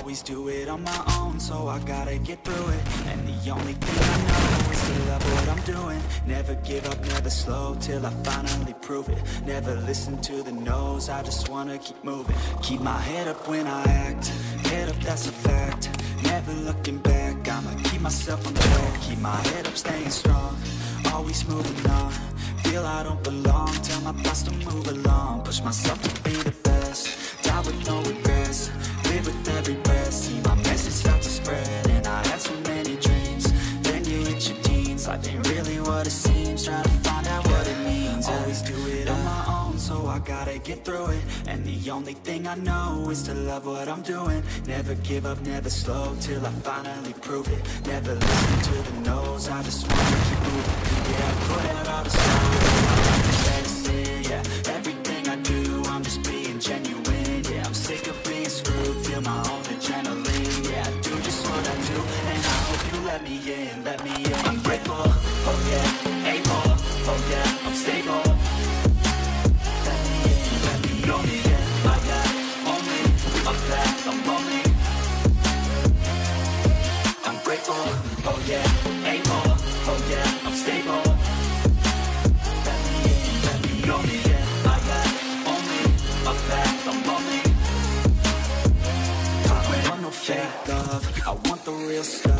Always do it on my own, so I gotta get through it. And the only thing I know is to love what I'm doing. Never give up, never slow, till I finally prove it. Never listen to the no's, I just wanna keep moving. Keep my head up when I act, head up, that's a fact. Never looking back, I'ma keep myself on track. Keep my head up, staying strong, always moving on. Feel I don't belong, tell my thoughts to move along. Push myself to be the best, die with no regrets. Live with every breath, see my message start to spread. And I had so many dreams, then you hit your teens. Life ain't really what it seems, try to find out what it means. Always do it on my own, so I gotta get through it. And the only thing I know is to love what I'm doing. Never give up, never slow, till I finally prove it. Never listen to the no's, I just wanna keep moving. Yeah, I put out all the stars, medicine, yeah. Everything I do, I'm just being genuine. Yeah, I'm sick of being screwed, feel my own adrenaline. Yeah, I do just what I do, and I hope you let me in, let me in. I'm grateful, oh yeah, able, oh yeah, I'm stable. Let me in, let me know me, yeah. I got only a path, I'm lonely. I'm grateful, oh yeah, able, oh yeah, I'm stable. Let me in, let me know me, yeah. I got only a path, I'm lonely. I don't want no fake love, I want the real stuff.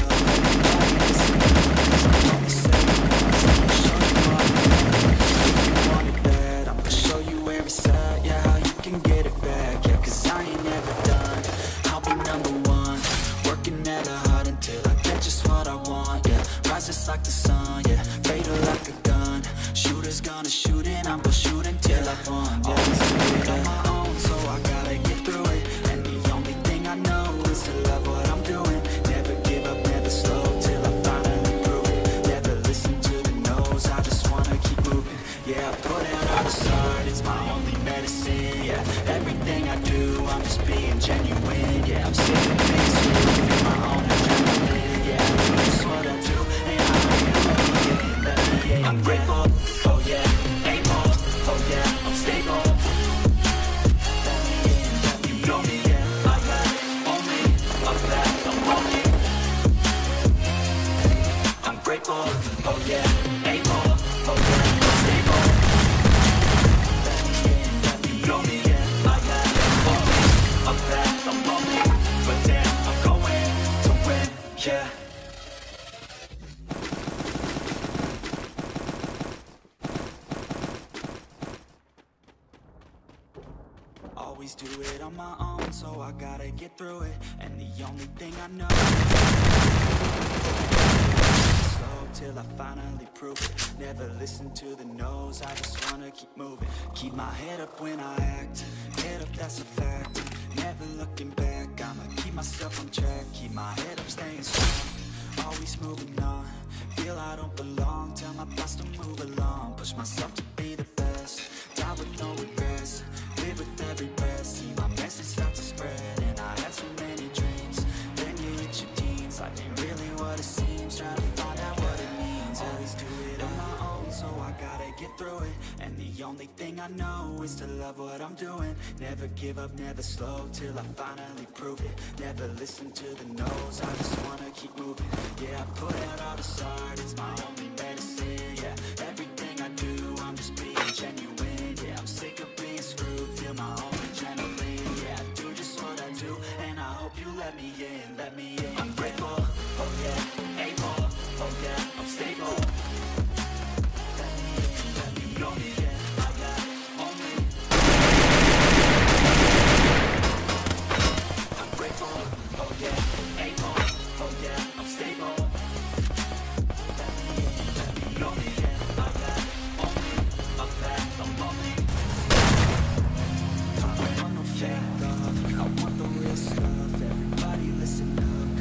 Show you where it's at, yeah, how you can get it back. Yeah, cause I ain't never done, I'll be number one. Working at a heart until I get just what I want, yeah. Rise just like the sun, yeah, fatal like a gun. Shooter's gonna shoot and I'm gonna shoot until I won, yeah. Always do it on my own, so I gotta get through it. And the only thing I know is to love what I'm doing. Never give up, never slow, till I finally prove it. Never listen to the no's, I just wanna keep moving. Yeah, I put out all the start, it's my only medicine, yeah. Everything I do, I'm just being genuine. Yeah, I'm sick of being screwed, feel my own adrenaline. Yeah, I do just what I do, and I hope you let me in, let me in. I'm grateful, oh yeah, able, oh yeah, I'm stable. Let me in, let me know me, yeah. I got only a path, I'm lonely. I'm grateful, oh yeah, able, oh yeah, I'm stable. Let me in, let me know me, yeah. I got only a path, I'm lonely. But damn, I'm going to win, yeah. Always do it on my own, so I gotta get through it. And the only thing I know is slow till I finally prove it. Never listen to the no's, I just wanna keep moving. Keep my head up when I act, head up, that's a fact. Never looking back, I'ma keep myself on track. Keep my head up, staying strong, always moving on. Feel I don't belong, tell my thoughts to move along. Push myself to be the best, die with no regrets. Live with every breath, see my message start to spread. And I had so many dreams, then you hit your teens. Life ain't really what it seems, try to find out what it means. Always do it on my own, so I gotta get through it. And the only thing I know is to love what I'm doing. Never give up, never slow, till I finally prove it. Never listen to the no's, I just wanna keep moving. Yeah, I put out all the start, it's my only medicine, yeah. Everything I do, I'm just being genuine. Yeah, I'm sick of being screwed, feel my own adrenaline. Yeah, I do just what I do, and I hope you let me in, let me in. I'm grateful, oh yeah, able, oh yeah, I'm stable. Let me in, let me know me, yeah. I got only. I'm grateful, oh yeah, able, oh yeah, I'm stable. Let me in, let me know me, yeah. I got only a path, I'm lonely. I want no fake love, I want the real stuff. Everybody listen up,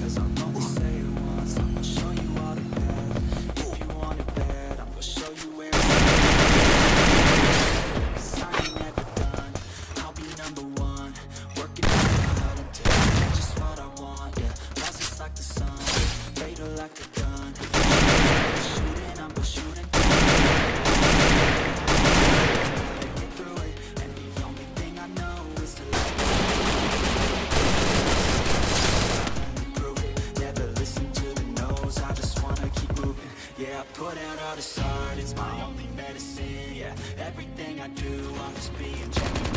put out all this art, it's my only medicine, yeah. Everything I do, I'm just being genuine.